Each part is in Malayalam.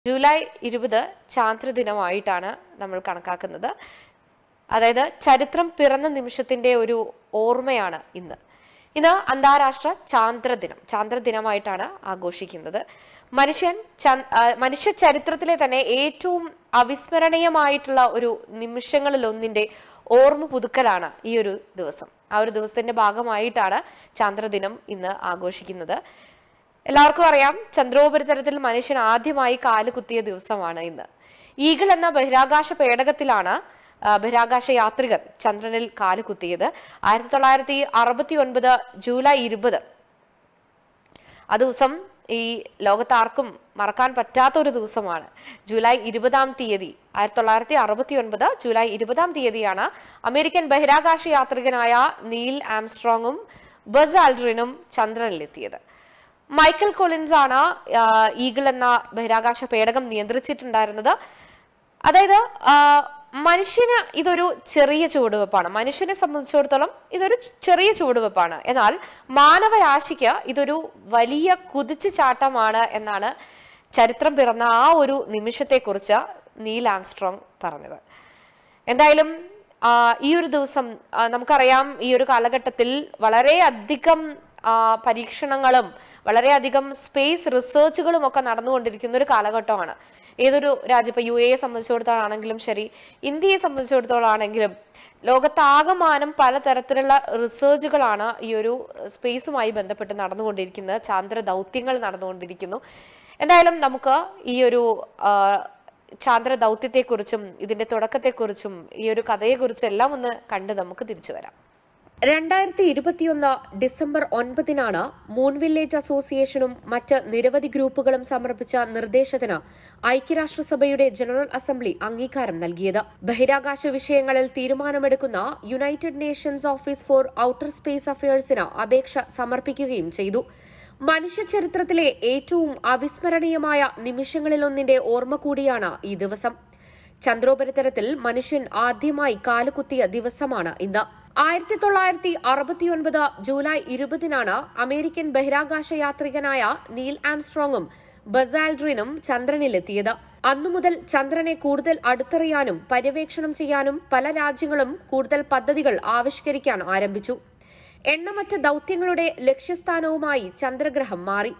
ജൂലൈ 20 ചാന്ദ്രദിനമായിട്ടാണ് നമ്മൾ കണക്കാക്കുന്നത്. അതായത് ചരിത്രം പിറന്ന നിമിഷത്തിന്റെ ഒരു ഓർമ്മയാണ് ഇന്ന്. ഇന്ന് അന്താരാഷ്ട്ര ചാന്ദ്രദിനമായിട്ടാണ് ആഘോഷിക്കുന്നത്. മനുഷ്യ ചരിത്രത്തിലെ തന്നെ ഏറ്റവും അവിസ്മരണീയമായിട്ടുള്ള ഒരു നിമിഷങ്ങളിൽ ഒന്നിന്റെ ഓർമ്മ പുതുക്കലാണ് ഈ ഒരു ദിവസം. ആ ഒരു ദിവസത്തിന്റെ ഭാഗമായിട്ടാണ് ചാന്ദ്രദിനം ഇന്ന് ആഘോഷിക്കുന്നത്. എല്ലാവർക്കും അറിയാം, ചന്ദ്രോപരിതലത്തിൽ മനുഷ്യൻ ആദ്യമായി കാലുകുത്തിയ ദിവസമാണ് ഇന്ന്. ഈഗിൾ എന്ന ബഹിരാകാശ പേടകത്തിലാണ് ബഹിരാകാശ യാത്രികർ ചന്ദ്രനിൽ കാലുകുത്തിയത്. 1969 ജൂലൈ 20. ആ ദിവസം ഈ ലോകത്താർക്കും മറക്കാൻ പറ്റാത്ത ഒരു ദിവസമാണ്. ജൂലൈ 20 തീയതി 1969 ജൂലൈ 20 തീയതിയാണ് അമേരിക്കൻ ബഹിരാകാശ യാത്രികനായ നീൽ ആംസ്ട്രോങ്ങും ബസ് ആൽഡ്രിനും ചന്ദ്രനിലെത്തിയത്. മൈക്കൽ കൊളിൻസ് ആണ് ഈഗിൾ എന്ന ബഹിരാകാശ പേടകം നിയന്ത്രിച്ചിട്ടുണ്ടായിരുന്നത്. അതായത് മനുഷ്യന് ഇതൊരു ചെറിയ ചുവടുവെപ്പാണ്. മനുഷ്യനെ സംബന്ധിച്ചിടത്തോളം ഇതൊരു ചെറിയ ചുവടുവെപ്പാണ്. എന്നാൽ മാനവരാശിക്ക് ഇതൊരു വലിയ കുതിച്ചുചാട്ടമാണ് എന്നാണ് ചരിത്രം പിറന്ന ആ ഒരു നിമിഷത്തെക്കുറിച്ച് നീൽ ആംസ്ട്രോങ് പറഞ്ഞത്. എന്തായാലും ഈ ഒരു ദിവസം നമുക്കറിയാം, ഈ ഒരു കാലഘട്ടത്തിൽ വളരെയധികം പരീക്ഷണങ്ങളും വളരെയധികം സ്പേസ് റിസർച്ചുകളും ഒക്കെ നടന്നുകൊണ്ടിരിക്കുന്ന ഒരു കാലഘട്ടമാണ്. ഏതൊരു രാജ്യം, ഇപ്പൊ UAE സംബന്ധിച്ചിടത്തോളം ആണെങ്കിലും ശരി, ഇന്ത്യയെ സംബന്ധിച്ചിടത്തോളം ആണെങ്കിലും ലോകത്താകമാനം പലതരത്തിലുള്ള റിസർച്ചുകളാണ് ഈ ഒരു സ്പേസുമായി ബന്ധപ്പെട്ട് നടന്നുകൊണ്ടിരിക്കുന്നത്. ചാന്ദ്ര ദൗത്യങ്ങൾ നടന്നുകൊണ്ടിരിക്കുന്നു. എന്തായാലും നമുക്ക് ഈ ഒരു ചാന്ദ്ര ദൗത്യത്തെക്കുറിച്ചും ഇതിന്റെ തുടക്കത്തെക്കുറിച്ചും ഈ ഒരു കഥയെക്കുറിച്ചും എല്ലാം ഒന്ന് കണ്ട് നമുക്ക് തിരിച്ചു വരാം. 2021 ഡിസംബർ 9 മൂൺ വില്ലേജ് അസോസിയേഷനും മറ്റ് നിരവധി ഗ്രൂപ്പുകളും സമർപ്പിച്ച നിർദ്ദേശത്തിന് ഐക്യരാഷ്ട്രസഭയുടെ ജനറൽ അസംബ്ലി അംഗീകാരം നൽകിയത്. ബഹിരാകാശ വിഷയങ്ങളിൽ തീരുമാനമെടുക്കുന്ന United Nations Office for Outer Space അഫയേഴ്സിന് അപേക്ഷ സമർപ്പിക്കുകയും ചെയ്തു. മനുഷ്യ ചരിത്രത്തിലെ ഏറ്റവും അവിസ്മരണീയമായ നിമിഷങ്ങളിലൊന്നിന്റെ ഓർമ്മ കൂടിയാണ് ഈ ദിവസം. ചന്ദ്രോപരിതലത്തിൽ മനുഷ്യൻ ആദ്യമായി കാലുകുത്തിയ ദിവസമാണ് ഇന്ന്. 1969 ജൂലൈ 20 അമേരിക്കൻ ബഹിരാകാശ യാത്രികനായ നീൽ ആംസ്ട്രോങ്ങും ബസ് ആൽഡ്രിനും ചന്ദ്രനിലെത്തിയത്. അന്നുമുതൽ ചന്ദ്രനെ കൂടുതൽ അടുത്തറിയാനും പര്യവേക്ഷണം ചെയ്യാനും പല രാജ്യങ്ങളും കൂടുതൽ പദ്ധതികൾ ആവിഷ്കരിക്കാൻ ആരംഭിച്ചു. എണ്ണമറ്റ ദൌത്യങ്ങളുടെ ലക്ഷ്യസ്ഥാനവുമായി ചന്ദ്രഗ്രഹം മാറി.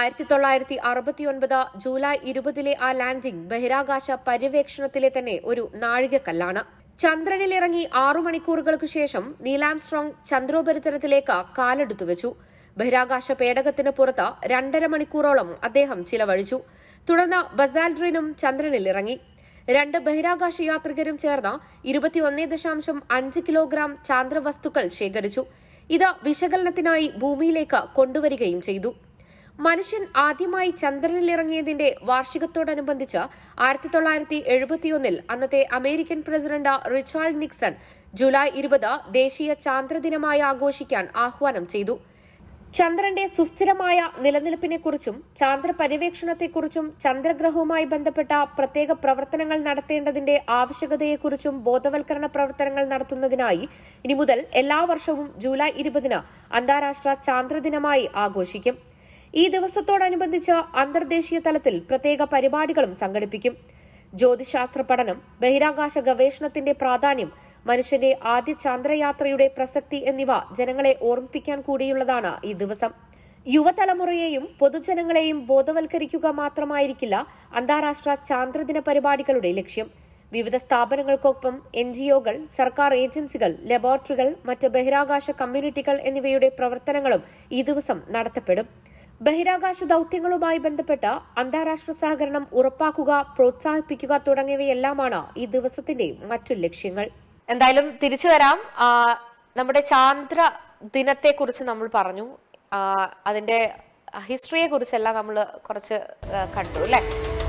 1969 ജൂലൈ 20 ആ ലാൻഡിംഗ് ബഹിരാകാശ പര്യവേക്ഷണത്തിലെ തന്നെ ഒരു നാഴികക്കല്ലാണ്. ചന്ദ്രനിലിറങ്ങി 6 മണിക്കൂറുകൾക്ക് ശേഷം നീൽ ആംസ്ട്രോങ് ചന്ദ്രോപരിതലത്തിലേക്ക് കാലെടുത്തു വെച്ചു. ബഹിരാകാശ പേടകത്തിന് പുറത്ത് 2.5 മണിക്കൂറോളം അദ്ദേഹം ചിലവഴിച്ചു. തുടർന്ന് ബസ് ആൽഡ്രിനും ചന്ദ്രനിലിറങ്ങി. 2 ബഹിരാകാശ യാത്രികരും ചേർന്ന് 21.5 കിലോഗ്രാം ചാന്ദ്രവസ്തുക്കൾ ശേഖരിച്ചു. ഇത് വിശകലനത്തിനായി ഭൂമിയിലേക്ക് കൊണ്ടുവരികയും ചെയ്തു. മനുഷ്യൻ ആദ്യമായി ചന്ദ്രനിലിറങ്ങിയതിന്റെ വാർഷികത്തോടനുബന്ധിച്ച് 1971 അന്നത്തെ American president Richard Nixon July 20 ദേശീയ ചാന്ദ്രദിനമായി ആഘോഷിക്കാൻ ആഹ്വാനം ചെയ്തു. ചന്ദ്രന്റെ സുസ്ഥിരമായ നിലനിൽപ്പിനെക്കുറിച്ചും ചാന്ദ്ര പര്യവേക്ഷണത്തെക്കുറിച്ചും ചന്ദ്രഗ്രഹവുമായി ബന്ധപ്പെട്ട പ്രത്യേക പ്രവർത്തനങ്ങൾ നടത്തേണ്ടതിന്റെ ആവശ്യകതയെക്കുറിച്ചും ബോധവൽക്കരണ പ്രവർത്തനങ്ങൾ നടത്തുന്നതിനായി ഇനി മുതൽ എല്ലാ വർഷവും ജൂലൈ 20 അന്താരാഷ്ട്ര ചാന്ദ്രദിനമായി ആഘോഷിക്കും. ഈ ദിവസത്തോടനുബന്ധിച്ച് അന്തർദേശീയ തലത്തിൽ പ്രത്യേക പരിപാടികളും സംഘടിപ്പിക്കും. ജ്യോതിശാസ്ത്ര പഠനം, ബഹിരാകാശ ഗവേഷണത്തിന്റെ പ്രാധാന്യം, മനുഷ്യന്റെ ആദ്യ ചാന്ദ്രയാത്രയുടെ പ്രസക്തി എന്നിവ ജനങ്ങളെ ഓർമ്മിപ്പിക്കാൻ കൂടിയുള്ളതാണ് ഈ ദിവസം. യുവതലമുറയെയും പൊതുജനങ്ങളെയും ബോധവൽക്കരിക്കുക മാത്രമായിരിക്കില്ല അന്താരാഷ്ട്ര ചാന്ദ്രദിന പരിപാടികളുടെ ലക്ഷ്യം. വിവിധ സ്ഥാപനങ്ങൾക്കൊപ്പം NGOകൾ, സർക്കാർ ഏജൻസികൾ, ലബോറട്ടറികൾ, മറ്റ് ബഹിരാകാശ കമ്മ്യൂണിറ്റികൾ എന്നിവയുടെ പ്രവർത്തനങ്ങളും ഈ ദിവസം നടത്തപ്പെടും. ബഹിരാകാശ ദൌത്യങ്ങളുമായി ബന്ധപ്പെട്ട് അന്താരാഷ്ട്ര സഹകരണം ഉറപ്പാക്കുക, പ്രോത്സാഹിപ്പിക്കുക തുടങ്ങിയവയെല്ലാമാണ് ഈ ദിവസത്തിന്റെ മറ്റു ലക്ഷ്യങ്ങൾ. എന്തായാലും തിരിച്ചു വരാം. നമ്മുടെ ചാന്ദ്ര ദിനത്തെക്കുറിച്ച് നമ്മൾ പറഞ്ഞു, അതിന്റെ ഹിസ്റ്ററിയെ കുറിച്ചെല്ലാം നമ്മൾ കുറച്ച് കണ്ടു അല്ലെ.